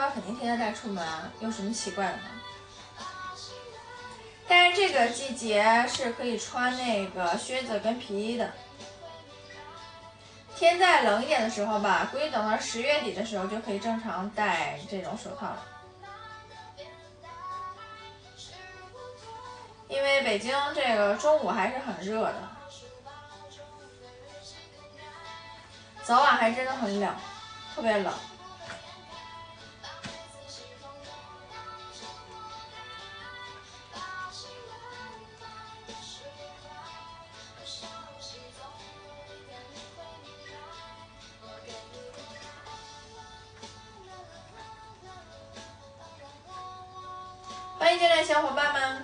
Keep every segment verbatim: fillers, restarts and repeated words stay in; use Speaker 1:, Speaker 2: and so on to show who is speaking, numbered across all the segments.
Speaker 1: 肯定天天带出门啊，有什么奇怪的吗？但是这个季节是可以穿那个靴子跟皮衣的。天再冷一点的时候吧，估计等到十月底的时候就可以正常戴这种手套了。因为北京这个中午还是很热的，早晚还真的很冷，特别冷。欢迎进来小伙伴们。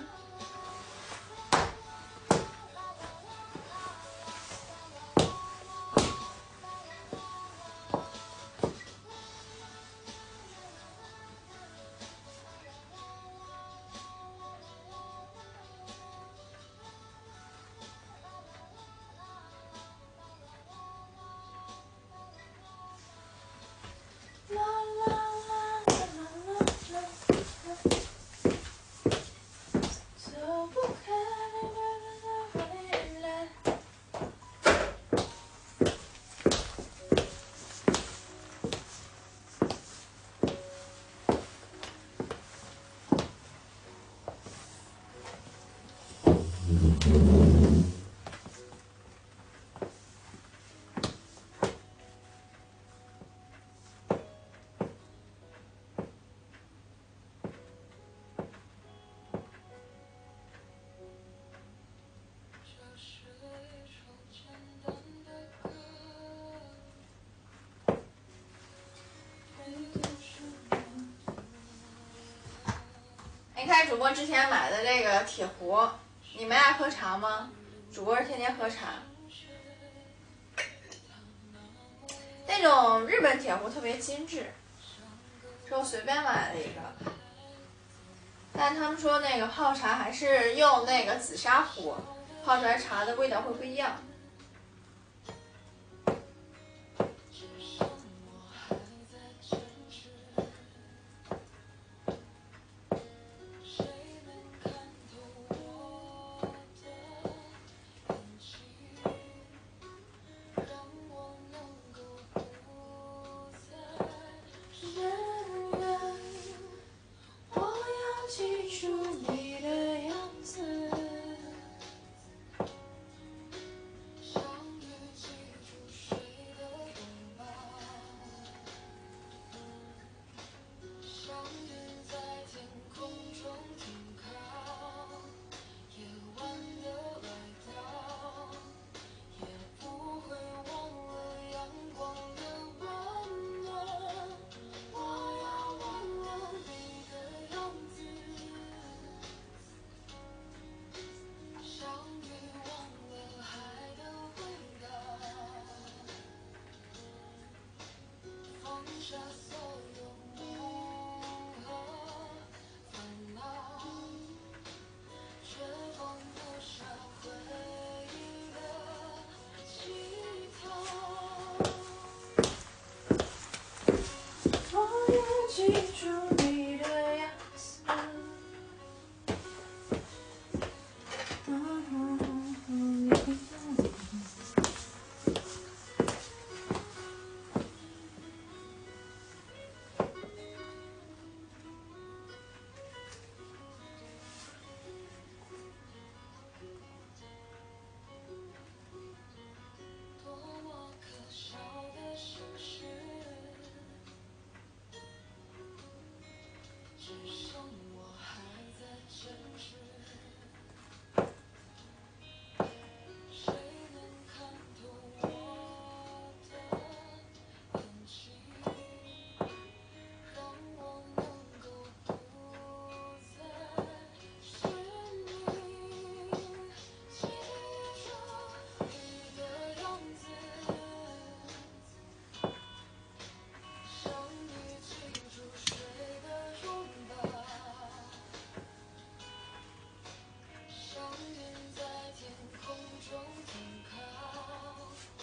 Speaker 1: 你看主播之前买的这个铁壶，你们爱喝茶吗？主播是天天喝茶。那种日本铁壶特别精致，是我随便买了一个。但他们说那个泡茶还是用那个紫砂壶泡出来茶的味道会不一样。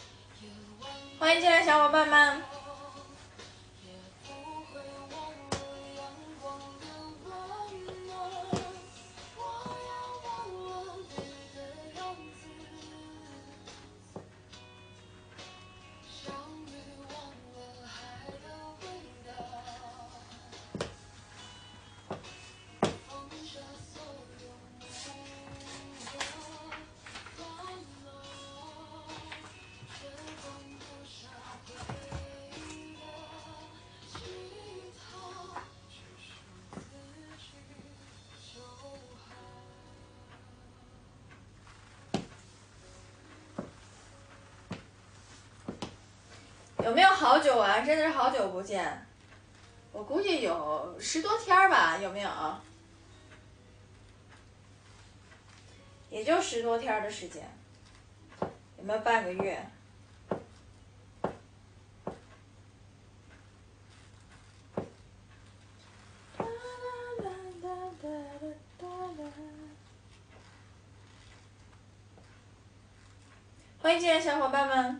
Speaker 1: 欢迎进来小伙伴们。 有没有好久啊？真的是好久不见，我估计有十多天吧，有没有？也就十多天的时间，有没有半个月？欢迎进来，小伙伴们。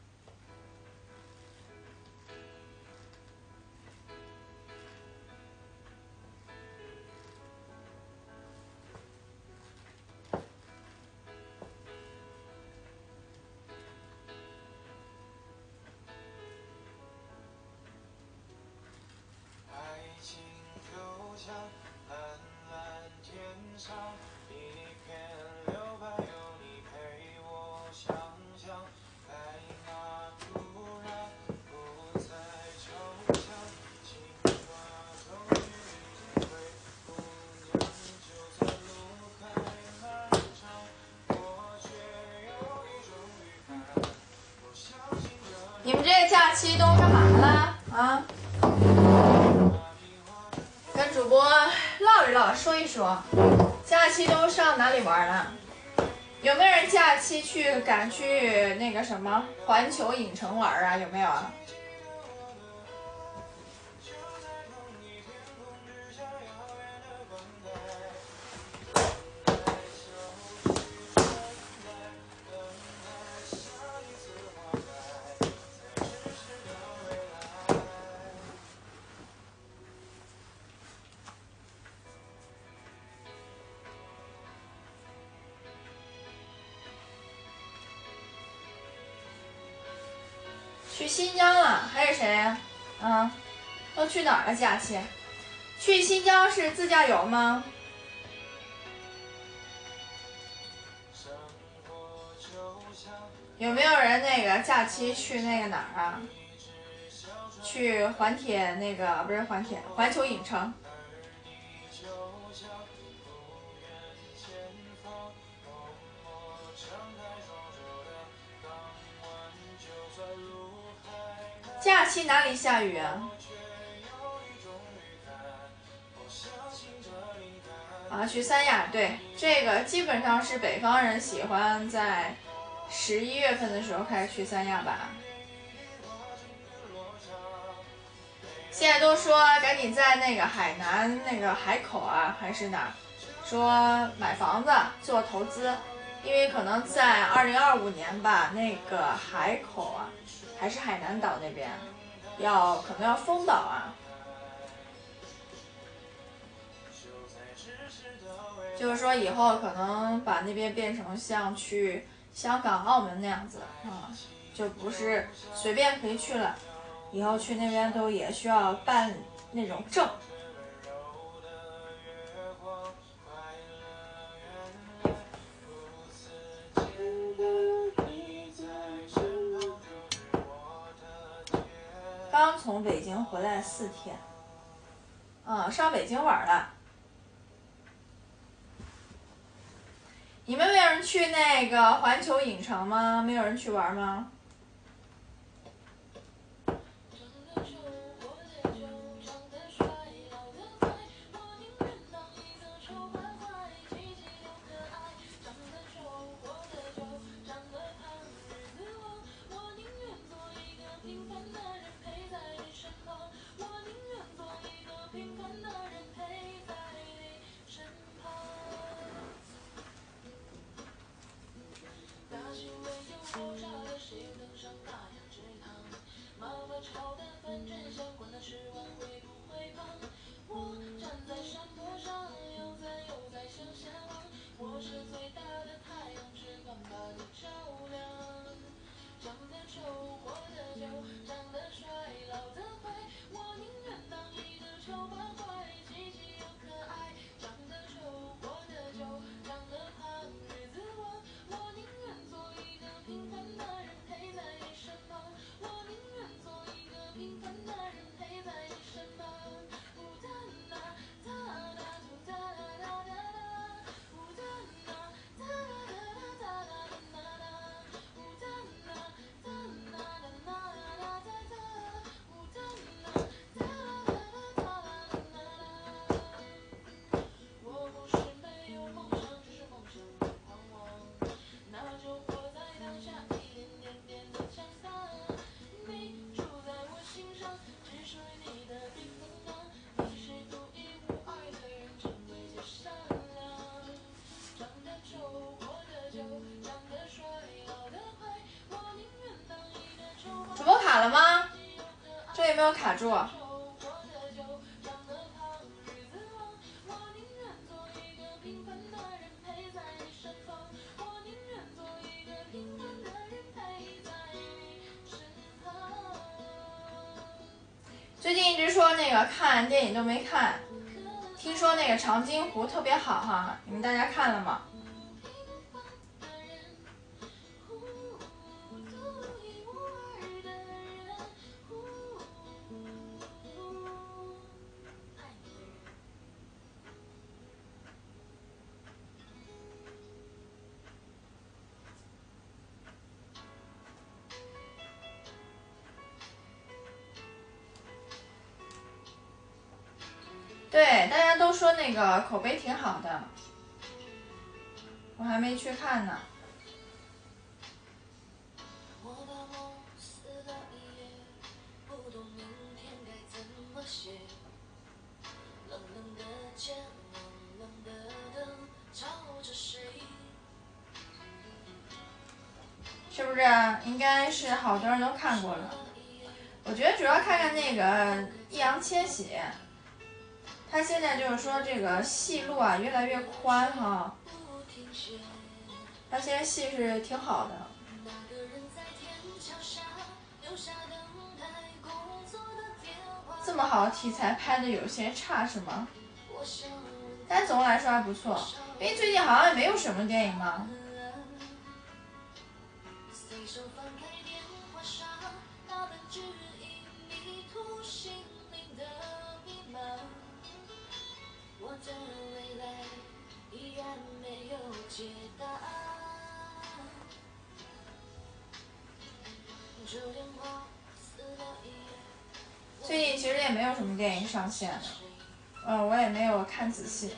Speaker 1: 你们这个假期都干嘛了啊？跟主播唠一唠，说一说，假期都上哪里玩了？有没有人假期去赶去那个什么环球影城玩啊？有没有啊？去新疆了，还有谁呀？嗯，都去哪儿了？假期去新疆是自驾游吗？有没有人那个假期去那个哪儿啊？去环铁那个不是环铁，环球影城。假期哪里下雨啊？啊，去三亚，对，这个基本上是北方人喜欢在十一月份的时候开始去三亚吧。现在都说赶紧在那个海南那个海口啊，还是哪儿，说买房子做投资，因为可能在二零二五年吧，那个海口啊，还是海南岛那边，要可能要封岛啊。就是说以后可能把那边变成像去香港、澳门那样子啊、嗯，就不是随便可以去了，以后去那边都也需要办那种证。刚从北京回来四天，嗯，上北京玩了。你们没有人去那个环球影城吗？没有人去玩吗？ 有卡住。最近一直说那个看电影都没看，听说那个长津湖特别好哈，你们大家看了吗？对，大家都说那个口碑挺好的，我还没去看呢。是不是？应该是好多人都看过了。我觉得主要看看那个易烊千玺，他现在就是说这个戏路啊越来越宽哈，他现在戏是挺好的。这么好的题材拍的有些差是吗？但总的来说还不错，因为最近好像也没有什么电影嘛。最近其实也没有什么电影上线的，嗯，我也没有看仔细。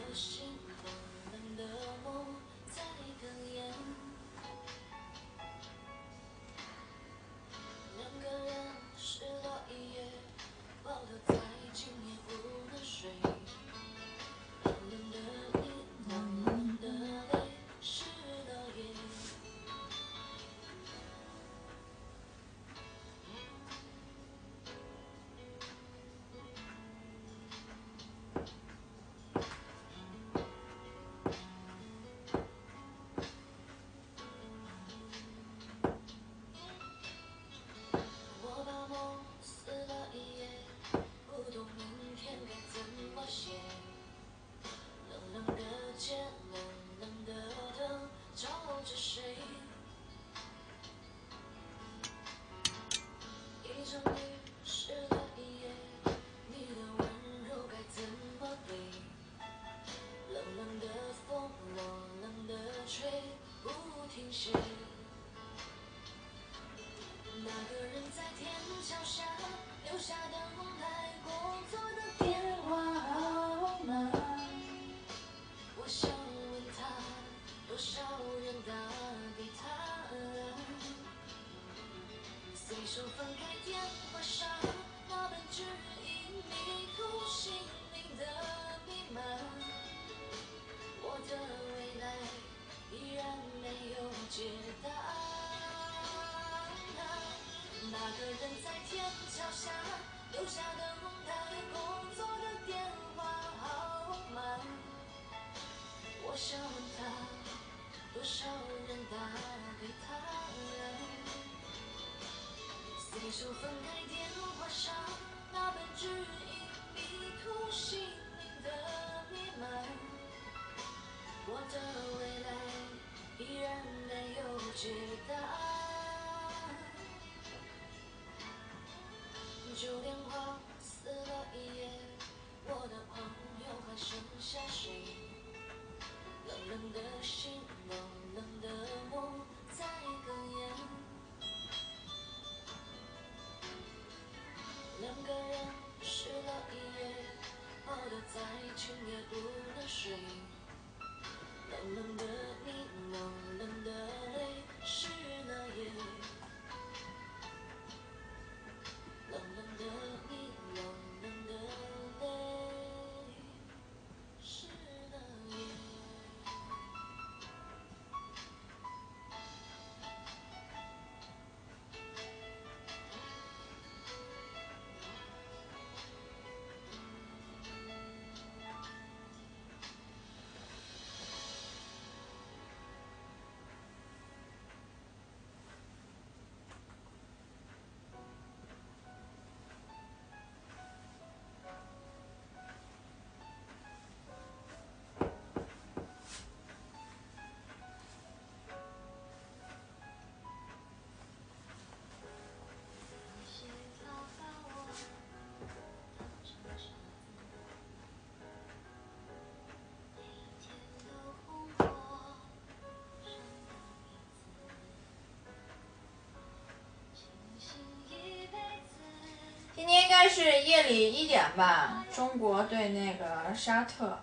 Speaker 1: 是夜里一点吧，中国对那个沙特。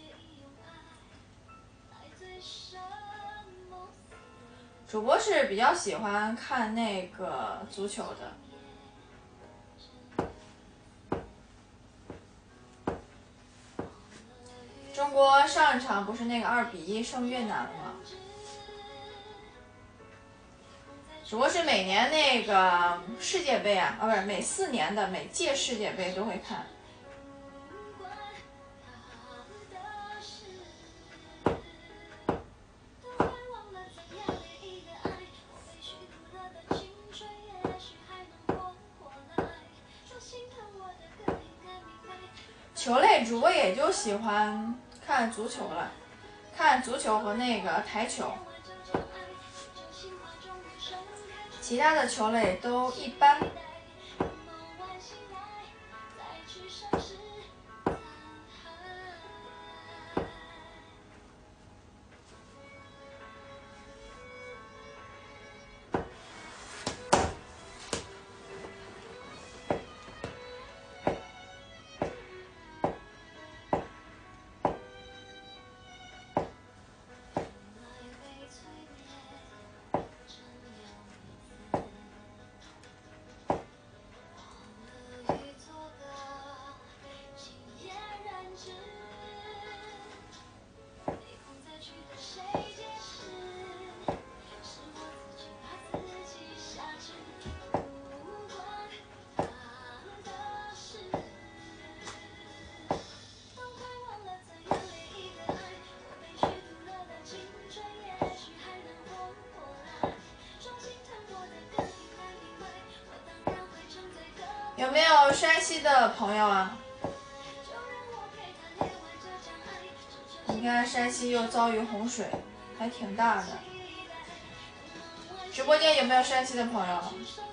Speaker 1: 主播是比较喜欢看那个足球的。中国上一场不是那个二比一胜越南了吗？主播是每年那个世界杯啊，啊不是每四年的每届世界杯都会看。球类主播也就喜欢看足球了，看足球和那个台球，其他的球类都一般。有没有山西的朋友啊？你看山西又遭遇洪水，还挺大的。直播间有没有山西的朋友？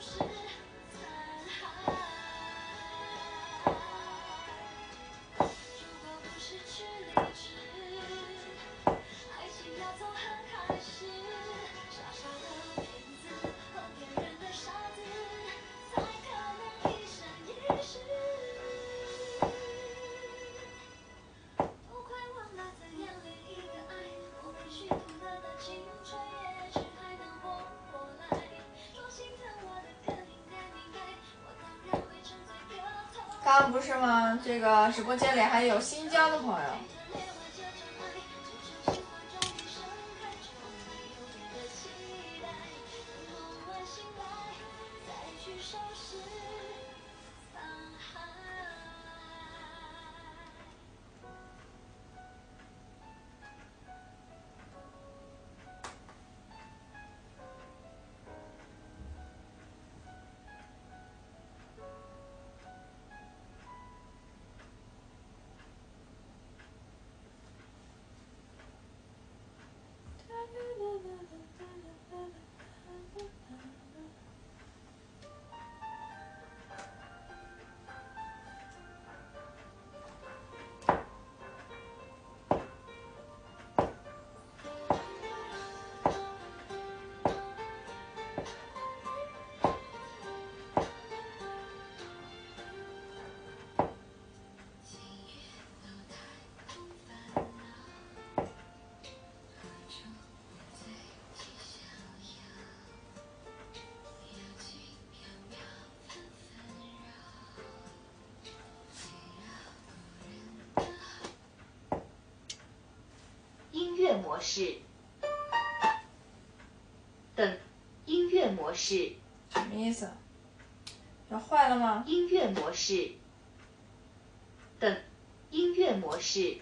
Speaker 1: 刚刚不是吗？这个直播间里还有新疆的朋友。
Speaker 2: 模式，等音乐模式。
Speaker 1: 什么意思？要坏了吗？
Speaker 2: 音乐模式，等音乐模式。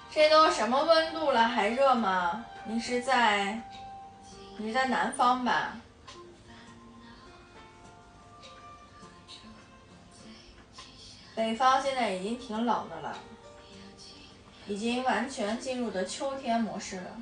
Speaker 1: 这都什么温度了还热吗？你是在你是在南方吧？北方现在已经挺冷的了，已经完全进入的秋天模式了。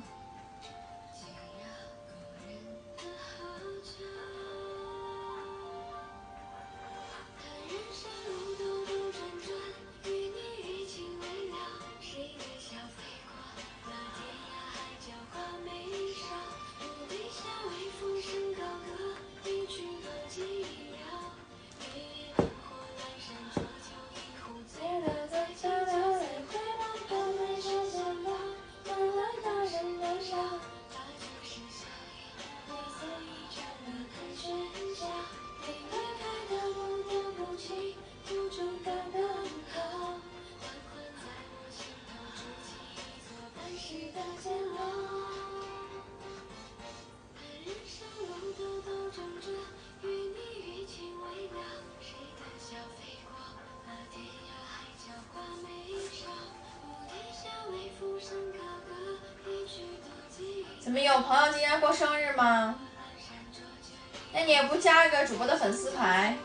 Speaker 1: 怎么有朋友今天过生日吗？那你也不加一个主播的粉丝牌？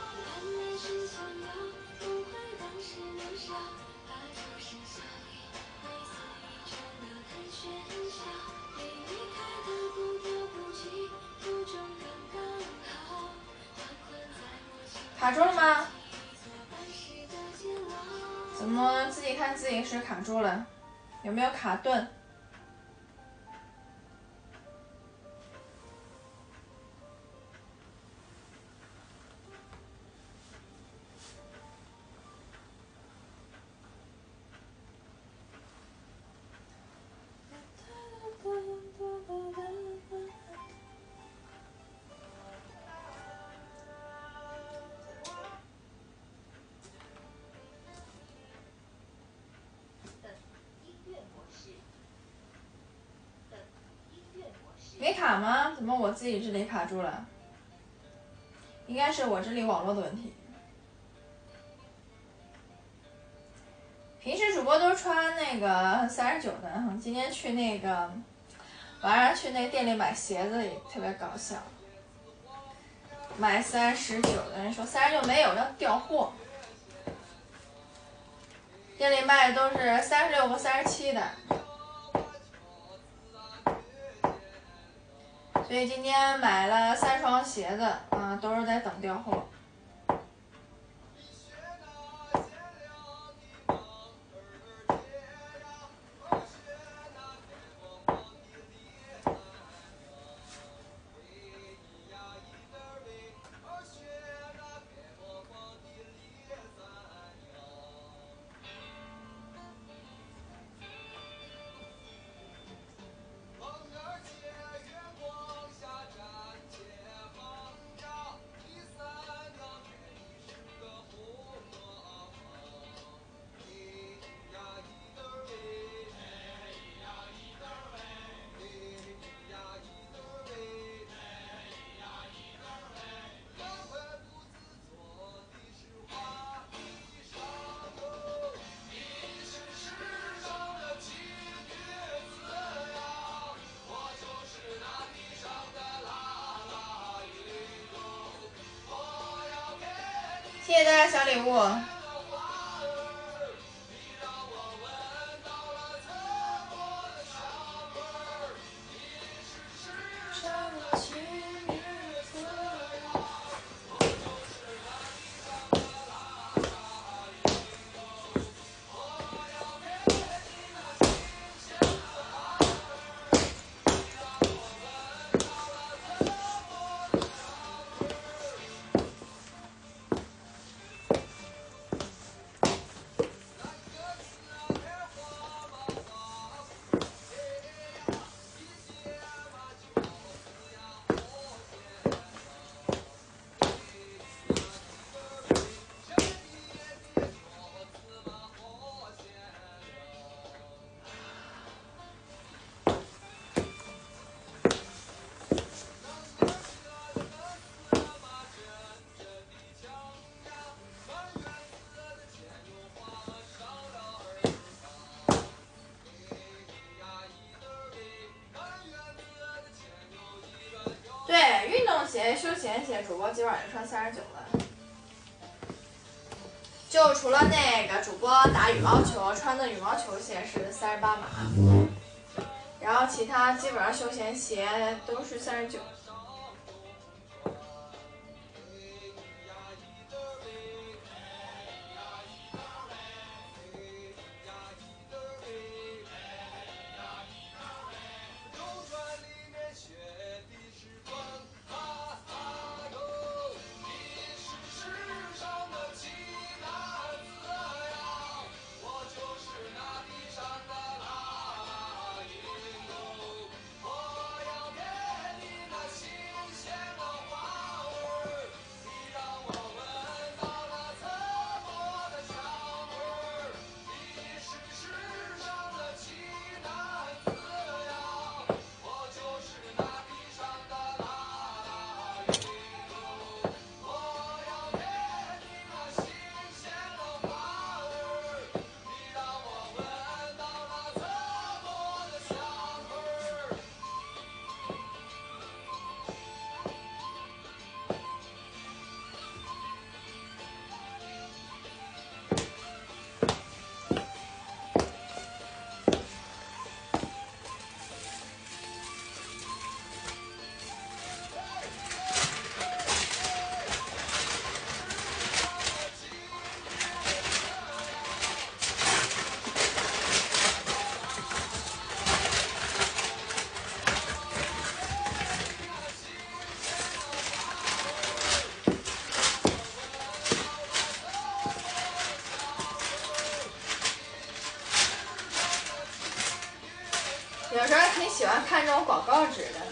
Speaker 1: 卡住了吗？怎么自己看自己是卡住了？有没有卡顿？没卡吗？怎么我自己这里卡住了？应该是我这里网络的问题。平时主播都穿那个三十九的，今天去那个晚上去那店里买鞋子也特别搞笑，买三十九的人说三十九没有，要调货。店里卖的都是三十六和三十七的。所以今天买了三双鞋子啊，都是在等调货。谢谢大家小礼物。 闲鞋，主播今晚就穿三十九了。就除了那个主播打羽毛球穿的羽毛球鞋是三十八码，然后其他基本上休闲鞋都是三十九。有时候挺喜欢看这种广告纸的。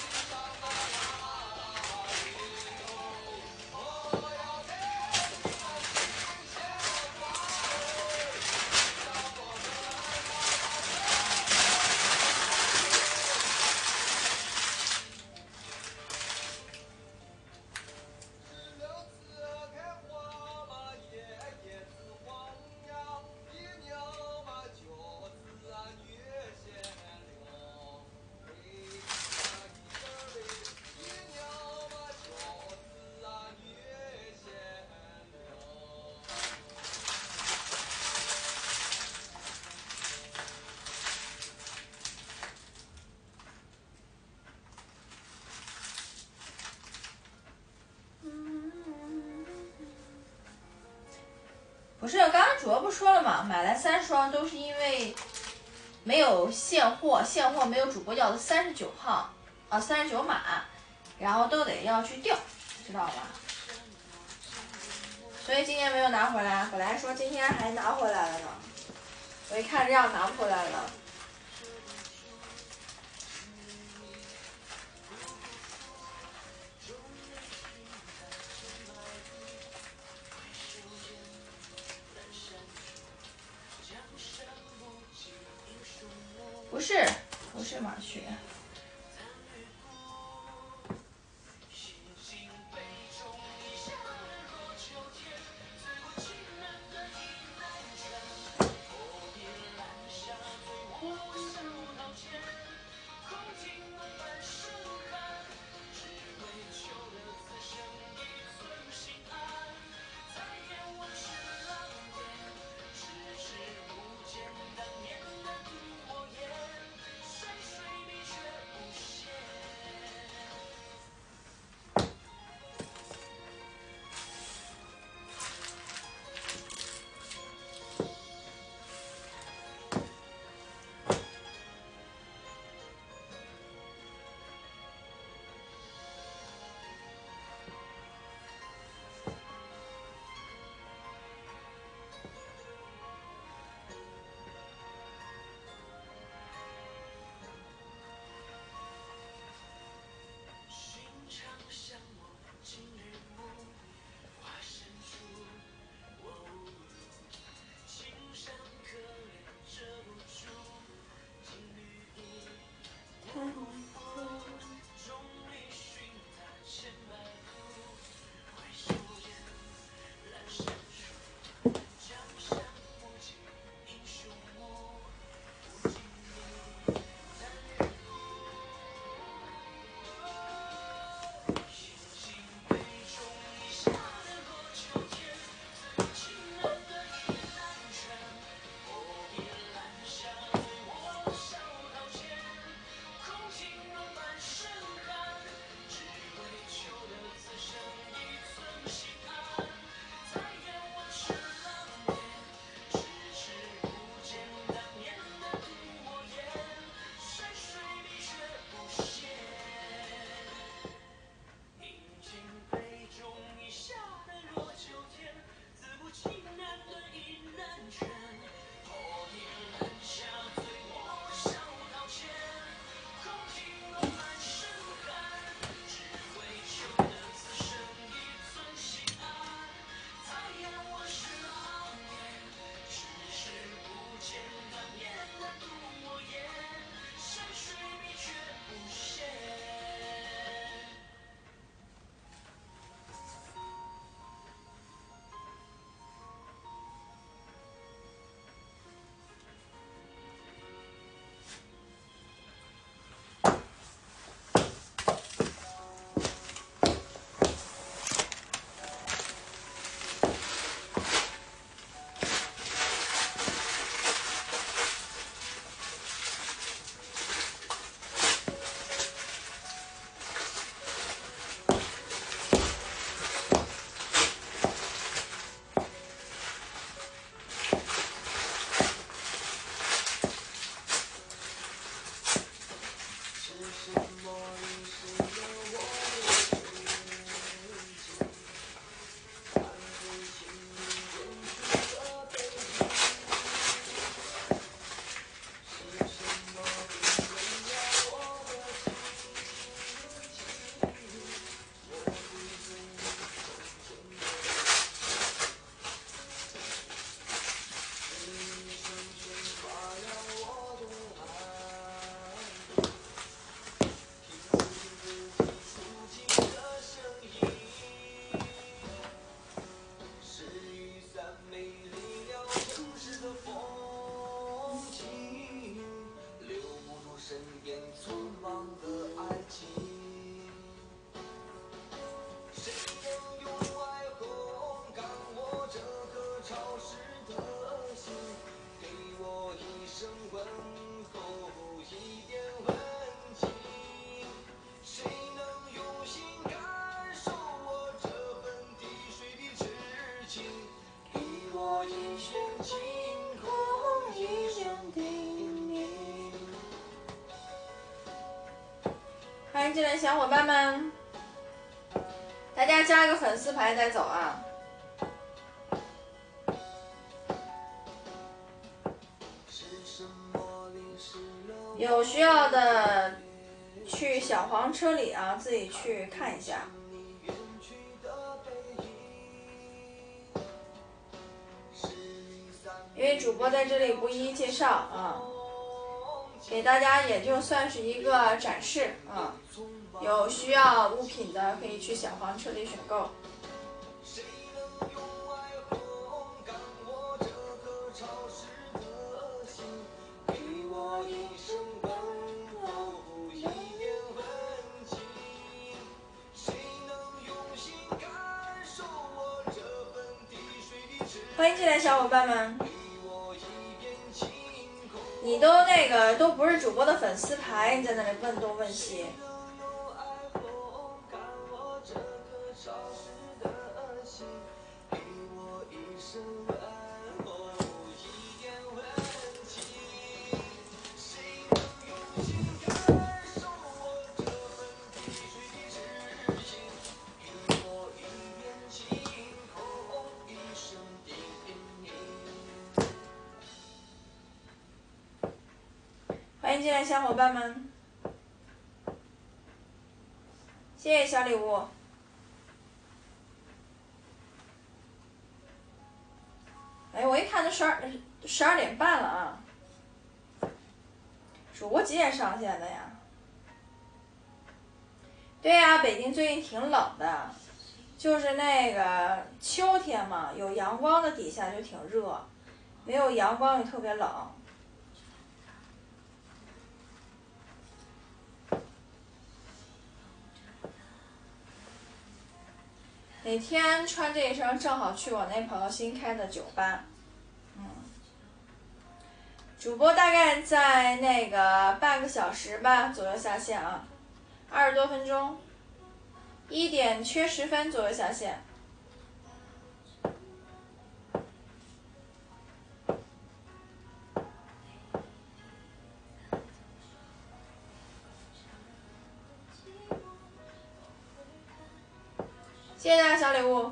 Speaker 1: 不是，刚刚主播不说了吗？买来三双都是因为没有现货，现货没有主播要的三十九号啊，三十九码，然后都得要去调，知道吧？所以今天没有拿回来，本来说今天还拿回来了呢，我一看这样拿不回来了。不是，不是马靴。 欢迎进来小伙伴们，大家加个粉丝牌再走啊！有需要的去小黄车里啊，自己去看一下。因为主播在这里不一一介绍啊，给大家也就算是一个展示啊。有需要物品的可以去小黄车里选购。欢迎进来小伙伴们，你都那个都不是主播的粉丝牌，你在那里问东问西。欢迎进来小伙伴们，谢谢小礼物。哎，我一看都十二十二点半了啊！主播几点上线的呀？对呀，北京最近挺冷的，就是那个秋天嘛，有阳光的底下就挺热，没有阳光就特别冷。哪天穿这一身正好去我那朋友新开的酒吧，嗯，主播大概在那个半个小时吧左右下线啊，二十多分钟，一点缺十分左右下线。谢谢大家小礼物。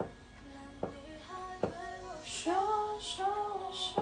Speaker 1: 说说我是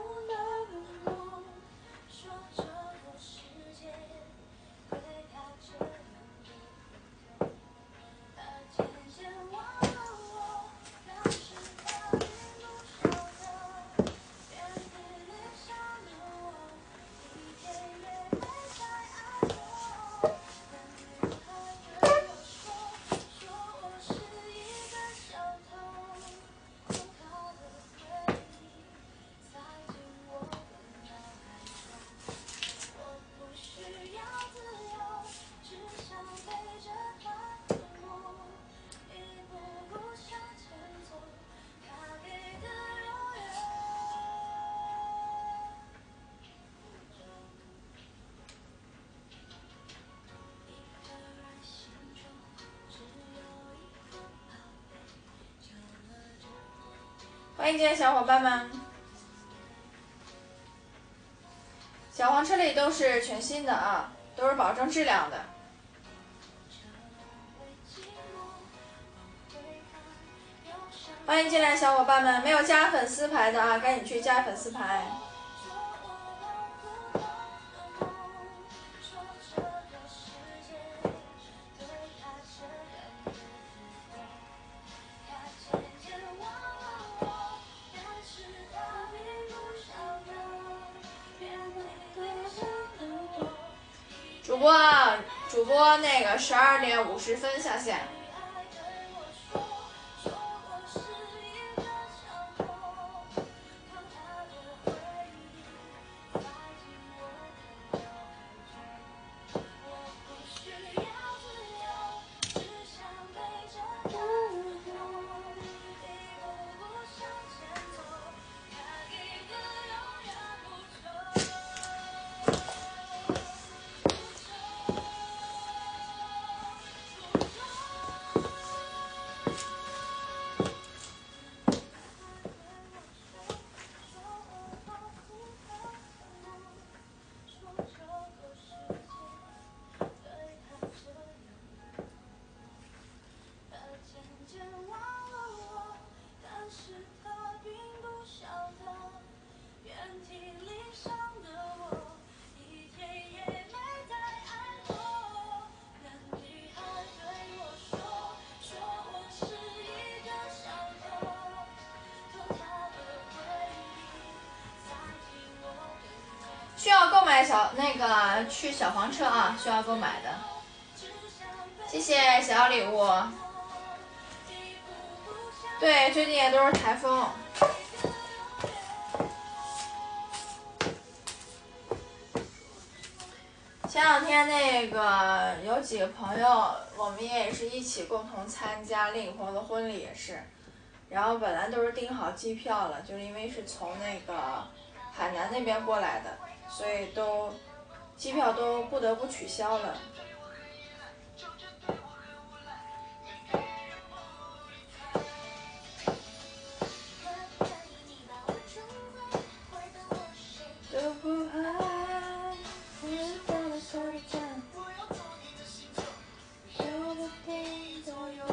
Speaker 1: 欢迎进来小伙伴们，小黄车里都是全新的啊，都是保证质量的。欢迎进来小伙伴们，没有加粉丝牌的啊，赶紧去加粉丝牌。主播，主播那个十二点五十分下线。 谢小那个去小黄车啊，需要购买的。谢谢小礼物。对，最近也都是台风。前两天那个有几个朋友，我们也是一起共同参加另一个朋友的婚礼，也是。然后本来都是订好机票了，就是因为是从那个海南那边过来的，所以都机票都不得不取消了。都不爱，知道了手里掌，有了点左右。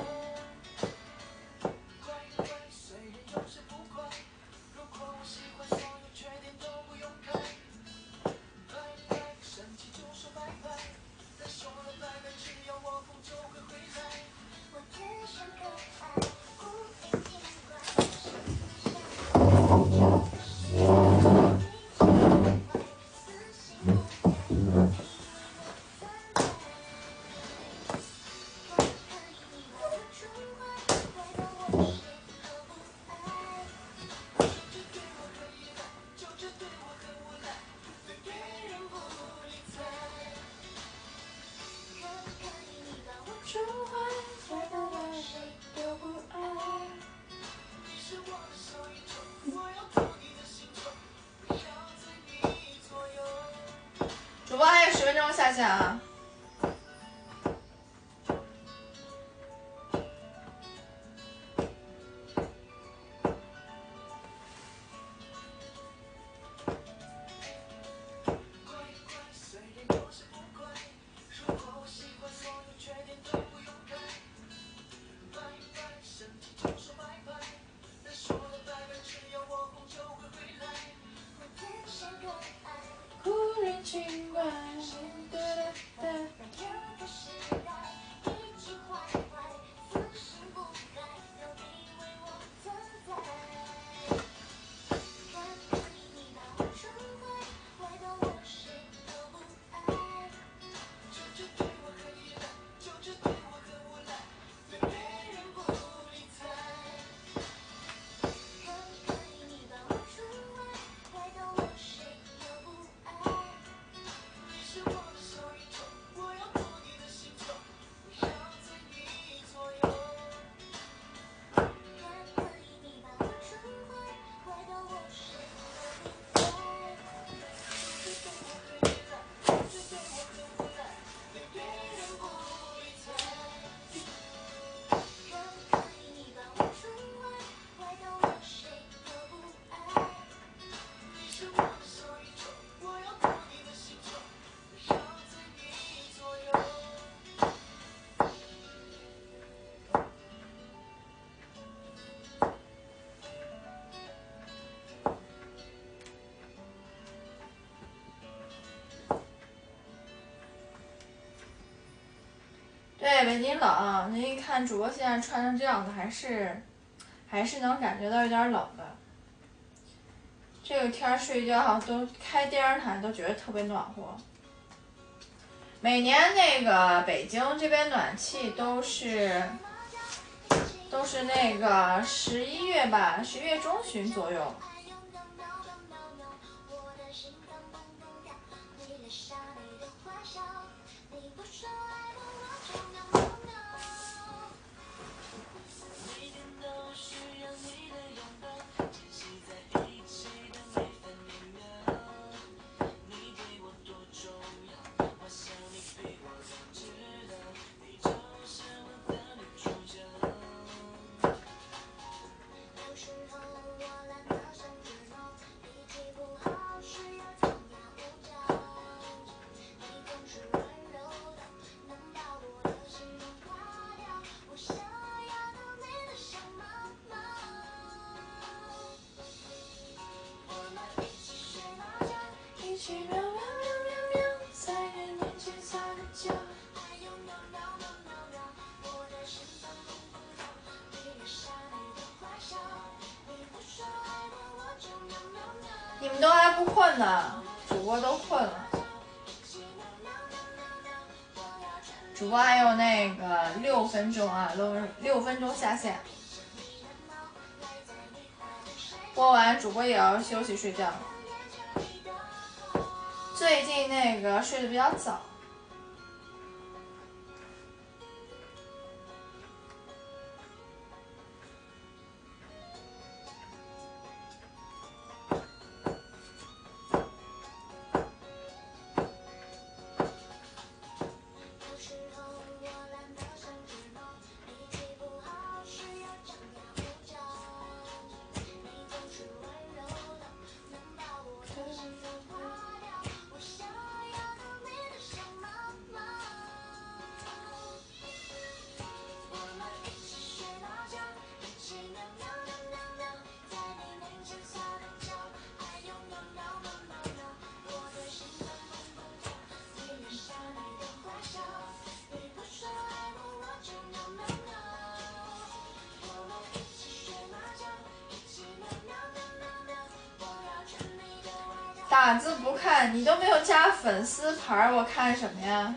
Speaker 1: 主播还有十分钟下线啊！对，北京冷，您一看主播现在穿成这样子，还是还是能感觉到有点冷的。这个天睡觉都开电热毯都觉得特别暖和。每年那个北京这边暖气都是都是那个十一月吧，十一月中旬左右。你们都还不困呢，主播都困了。 主播还有那个六分钟啊，六六分钟下线。播完主播也要休息睡觉。最近那个睡得比较早。打字不看，你都没有加粉丝牌，我看什么呀？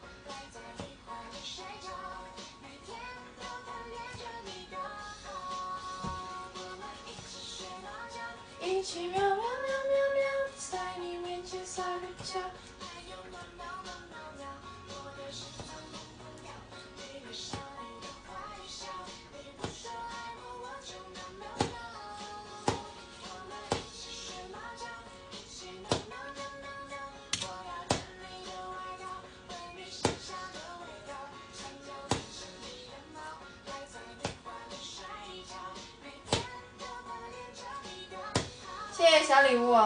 Speaker 1: 一起喵喵喵喵喵，在你面前撒个娇。谢谢小礼物。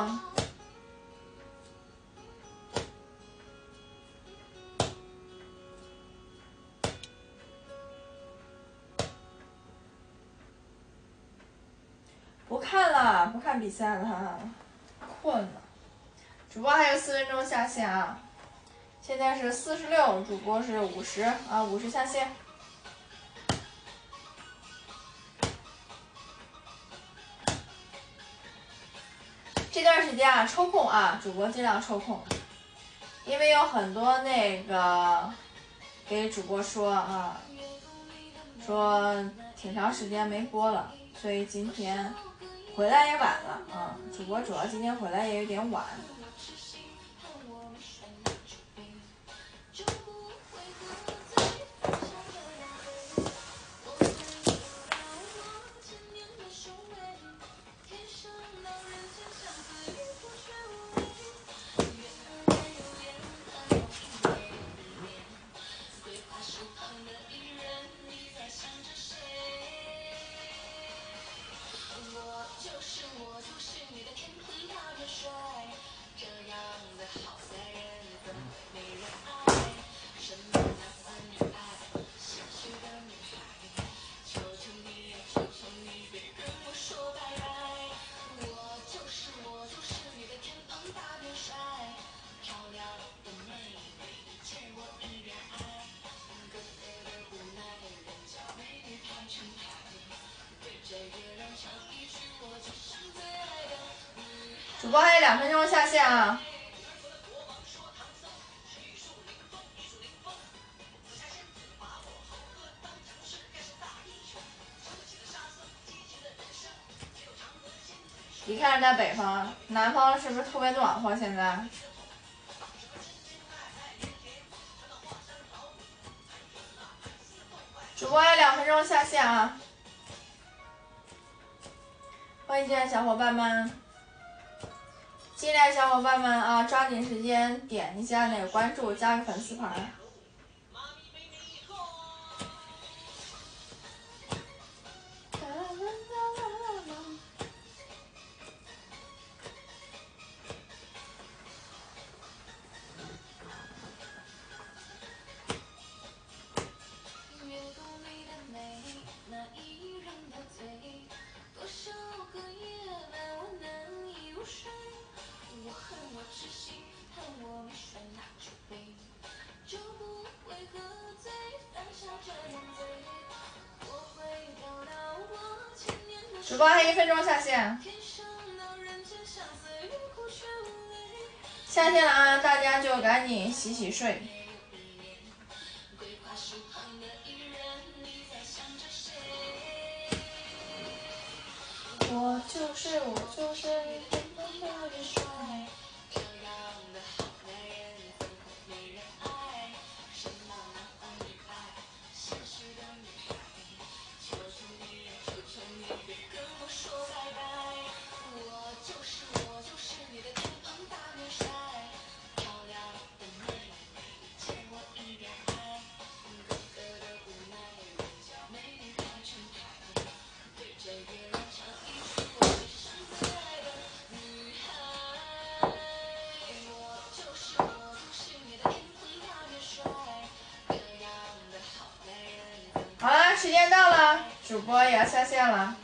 Speaker 1: 不看了，不看比赛了，困了。主播还有四分钟下线啊，现在是四十六，主播是五十啊，五十下线。这段时间啊，抽空啊，主播尽量抽空，因为有很多那个给主播说啊，说挺长时间没播了，所以今天回来也晚了啊。主播主要今天回来也有点晚。主播还有两分钟下线啊！一看是在北方，南方是不是特别暖和？现在？主播还有两分钟下线啊！欢迎进来小伙伴们，进来小伙伴们啊，抓紧时间点一下那个关注，加个粉丝牌。主播还有一分钟下线，下线了啊！大家就赶紧洗洗睡。 我就是我就是你天空那元帅。好了，时间到了，主播也要下线了。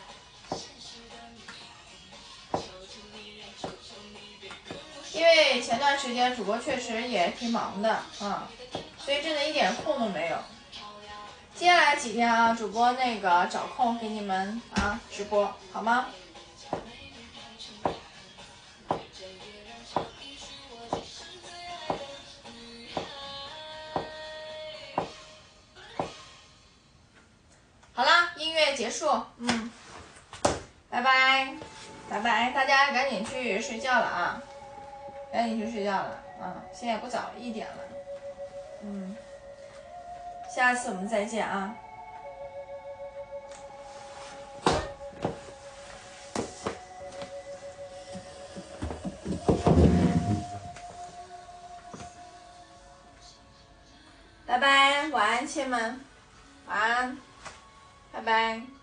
Speaker 1: 因为前段时间主播确实也挺忙的啊，所以真的一点空都没有。接下来几天啊，主播那个找空给你们啊直播，好吗？好啦，音乐结束，嗯，拜拜，拜拜，大家赶紧去睡觉了啊，赶紧去睡觉了，嗯，现在也不早了，一点了，嗯，下次我们再见啊。拜拜，晚安，亲们，晚安，拜拜。